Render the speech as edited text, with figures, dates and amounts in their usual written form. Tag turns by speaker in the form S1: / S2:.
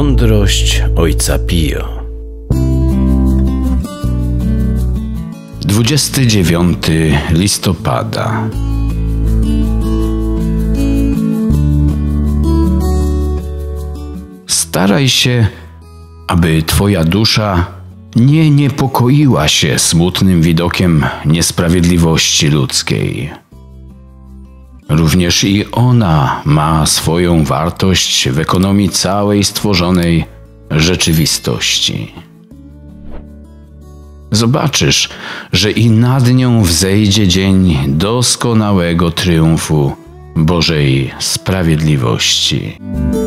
S1: Mądrość Ojca Pio. 29 listopada. Staraj się, aby twoja dusza nie niepokoiła się smutnym widokiem niesprawiedliwości ludzkiej. Również i ona ma swoją wartość w ekonomii całej stworzonej rzeczywistości. Zobaczysz, że i nad nią wzejdzie dzień doskonałego triumfu Bożej sprawiedliwości.